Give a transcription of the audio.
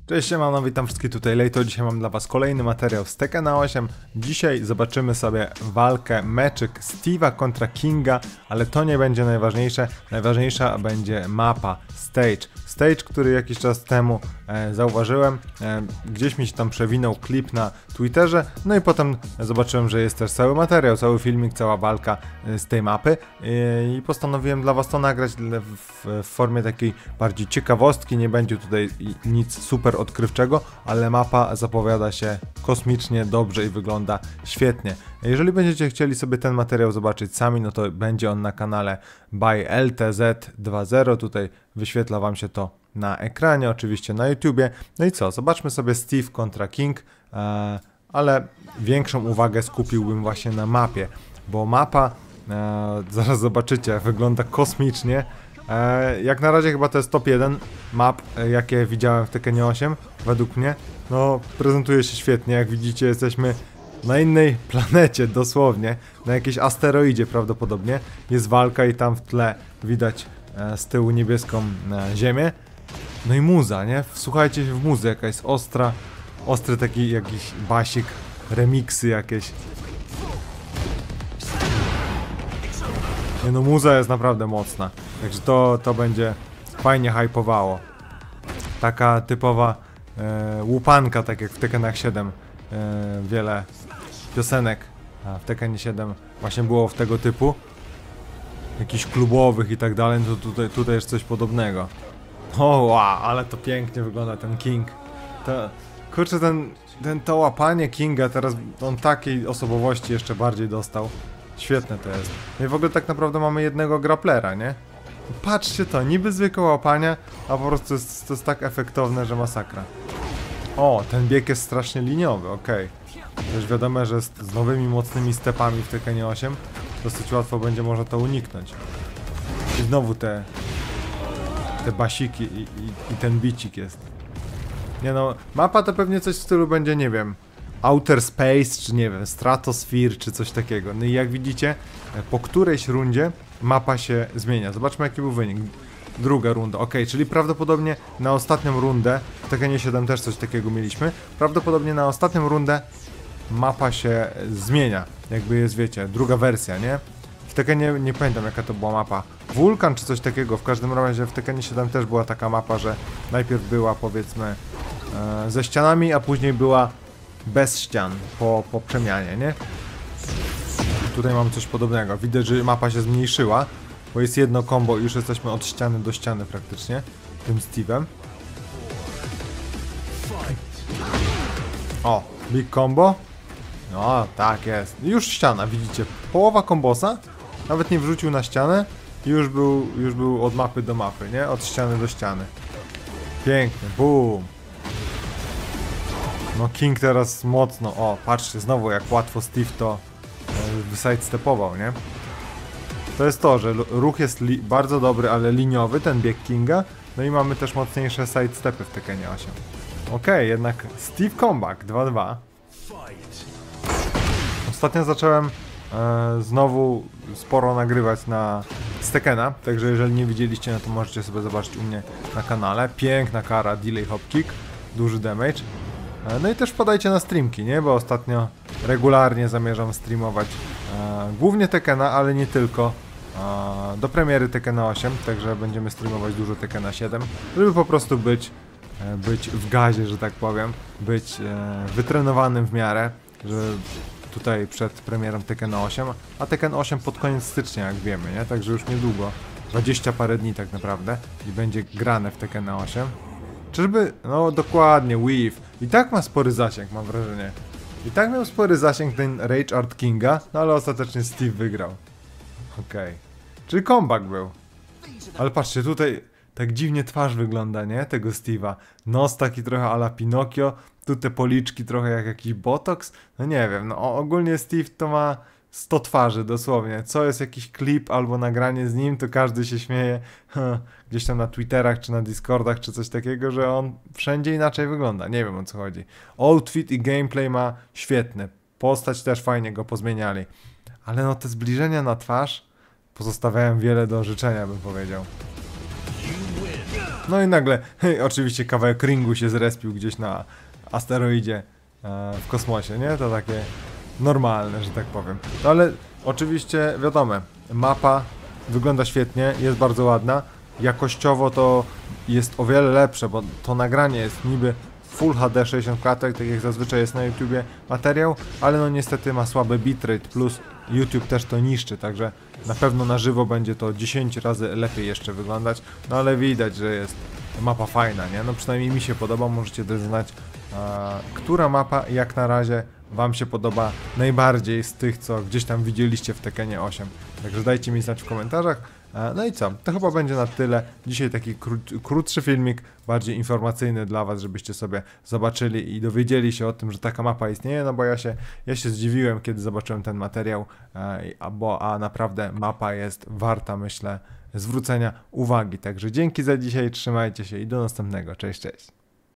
Cześć, siemano, witam wszystkich tutaj Lejto. Dzisiaj mam dla was kolejny materiał z Tekkena 8. Dzisiaj zobaczymy sobie walkę, meczyk Steve'a kontra Kinga, ale to nie będzie najważniejsze. Najważniejsza będzie mapa, stage, który jakiś czas temu zauważyłem. Gdzieś mi się tam przewinął klip na Twitterze, no i potem zobaczyłem, że jest też cały materiał, cały filmik, cała walka z tej mapy i postanowiłem dla was to nagrać w formie takiej bardziej ciekawostki. Nie będzie tutaj nic super odkrywczego, ale mapa zapowiada się kosmicznie dobrze i wygląda świetnie. Jeżeli będziecie chcieli sobie ten materiał zobaczyć sami, no to będzie on na kanale by LTZ20. Tutaj wyświetla wam się to na ekranie, oczywiście na YouTubie. No i co? Zobaczmy sobie Steve kontra King, ale większą uwagę skupiłbym właśnie na mapie, bo mapa, zaraz zobaczycie, wygląda kosmicznie. Jak na razie chyba to jest top 1 map, jakie widziałem w Tekkenie 8, według mnie. No, prezentuje się świetnie, jak widzicie jesteśmy na innej planecie, dosłownie, na jakiejś asteroidzie prawdopodobnie. Jest walka i tam w tle widać z tyłu niebieską ziemię. No i muza, nie? Wsłuchajcie się w muzę, jaka jest ostra, ostry taki jakiś basik, remiksy jakieś. Nie no, muza jest naprawdę mocna, także to będzie fajnie hypowało. Taka typowa łupanka, tak jak w Tekkenach 7 wiele piosenek w Tekkenie 7 właśnie było w tego typu, jakichś klubowych i tak dalej, to tutaj jest coś podobnego. O wow, ale to pięknie wygląda ten King. Kurczę, to łapanie Kinga teraz, on takiej osobowości jeszcze bardziej dostał. Świetne to jest. No i w ogóle tak naprawdę mamy jednego grapplera, nie? Patrzcie to, niby zwykłe łapania, a po prostu to jest tak efektowne, że masakra. O, ten bieg jest strasznie liniowy, okej. Już wiadomo, że z nowymi mocnymi stepami w Tekkenie 8 dosyć łatwo będzie można to uniknąć. I znowu te basiki i ten bicik jest. Nie no, mapa to pewnie coś w stylu będzie, nie wiem, Outer Space, czy nie wiem, Stratosphere, czy coś takiego. No i jak widzicie, po którejś rundzie mapa się zmienia. Zobaczmy, jaki był wynik. Druga runda, ok, czyli prawdopodobnie na ostatnią rundę, w Tekkenie 7 też coś takiego mieliśmy, prawdopodobnie na ostatnią rundę mapa się zmienia. Jakby jest, wiecie, druga wersja, nie? W Tekkenie nie pamiętam, jaka to była mapa. Wulkan czy coś takiego, w każdym razie w Tekkenie 7 też była taka mapa, że najpierw była, powiedzmy, ze ścianami, a później była bez ścian po przemianie, nie? Tutaj mamy coś podobnego. Widać, że mapa się zmniejszyła, bo jest jedno combo i już jesteśmy od ściany do ściany praktycznie tym Steve'em. O, big combo. No, tak jest. Już ściana, widzicie? Połowa kombosa, nawet nie wrzucił na ścianę i już był od mapy do mapy, nie? Od ściany do ściany. Pięknie, boom. No King teraz mocno, o patrzcie znowu jak łatwo Steve to sidestepował, nie? To jest to, że ruch jest bardzo dobry, ale liniowy, ten bieg Kinga. No i mamy też mocniejsze sidestepy w Tekkenie 8. Okej, jednak Steve comeback 2-2. Ostatnio zacząłem znowu sporo nagrywać z Tekkena, także jeżeli nie widzieliście, no to możecie sobie zobaczyć u mnie na kanale. Piękna kara, delay hop kick, duży damage. No i też wpadajcie na streamki, nie? Bo ostatnio regularnie zamierzam streamować głównie Tekkena, ale nie tylko. Do premiery Tekkena 8, także będziemy streamować dużo Tekkena 7, żeby po prostu być w gazie, że tak powiem, być wytrenowanym w miarę, że tutaj przed premierą Tekkena 8, a Tekken 8 pod koniec stycznia, jak wiemy, nie? Także już niedługo, 20 parę dni tak naprawdę i będzie grane w Tekkena 8. Czyżby? No dokładnie, Weave. I tak ma spory zasięg, mam wrażenie. I tak miał spory zasięg ten Rage Art Kinga, no ale ostatecznie Steve wygrał. Okej. Czyli comeback był. Ale patrzcie, tutaj tak dziwnie twarz wygląda, nie? Tego Steve'a. Nos taki trochę a la Pinokio, tu te policzki trochę jak jakiś botox. No nie wiem, no ogólnie Steve to ma 100 twarzy, dosłownie. Co jest jakiś klip albo nagranie z nim, to każdy się śmieje gdzieś tam na Twitterach, czy na Discordach, czy coś takiego, że on wszędzie inaczej wygląda. Nie wiem, o co chodzi. Outfit i gameplay ma świetne. Postać też fajnie go pozmieniali. Ale no te zbliżenia na twarz pozostawiają wiele do życzenia, bym powiedział. No i nagle, oczywiście kawałek ringu się zrespił gdzieś na asteroidzie w kosmosie, nie? To takie normalne, że tak powiem. No ale oczywiście wiadomo, mapa wygląda świetnie, jest bardzo ładna. Jakościowo to jest o wiele lepsze, bo to nagranie jest niby Full HD 60 klatek, tak jak zazwyczaj jest na YouTubie materiał, ale no niestety ma słaby bitrate, plus YouTube też to niszczy, także na pewno na żywo będzie to 10 razy lepiej jeszcze wyglądać, no ale widać, że jest mapa fajna, nie? No przynajmniej mi się podoba, możecie też znać, która mapa jak na razie wam się podoba najbardziej z tych, co gdzieś tam widzieliście w Tekkenie 8. Także dajcie mi znać w komentarzach. No i co? To chyba będzie na tyle. Dzisiaj taki krótszy filmik, bardziej informacyjny dla was, żebyście sobie zobaczyli i dowiedzieli się o tym, że taka mapa istnieje, no bo ja się zdziwiłem, kiedy zobaczyłem ten materiał, a naprawdę mapa jest warta, myślę, zwrócenia uwagi. Także dzięki za dzisiaj, trzymajcie się i do następnego. Cześć, cześć.